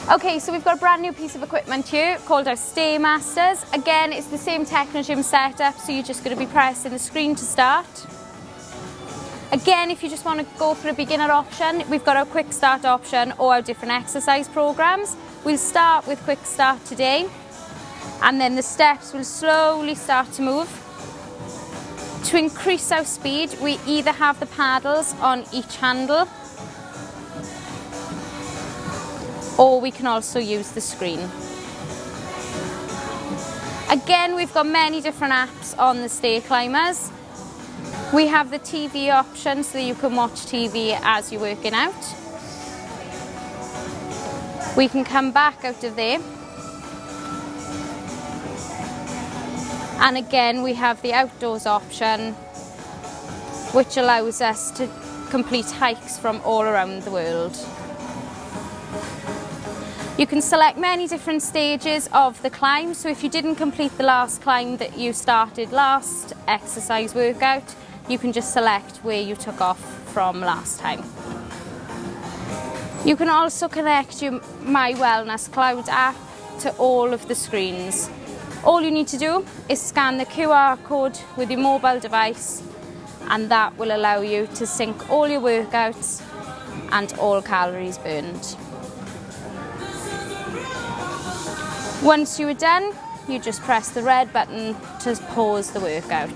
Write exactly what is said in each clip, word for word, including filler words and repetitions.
Okay, so we've got a brand new piece of equipment here called our Stair Masters. Again, it's the same Technogym setup, so you're just going to be pressing the screen to start. Again, if you just want to go for a beginner option, we've got our quick start option or our different exercise programs. We'll start with quick start today, and then the steps will slowly start to move. To increase our speed, we either have the paddles on each handle, or we can also use the screen. Again, we've got many different apps on the stair climbers. We have the T V option, so you can watch T V as you're working out. We can come back out of there. And again, we have the outdoors option, which allows us to complete hikes from all around the world. You can select many different stages of the climb, so if you didn't complete the last climb that you started last exercise workout, you can just select where you took off from last time. You can also connect your My Wellness Cloud app to all of the screens. All you need to do is scan the Q R code with your mobile device, and that will allow you to sync all your workouts and all calories burned. Once you are done, you just press the red button to pause the workout.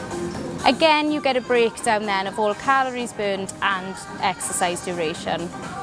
Again, you get a breakdown then of all calories burned and exercise duration.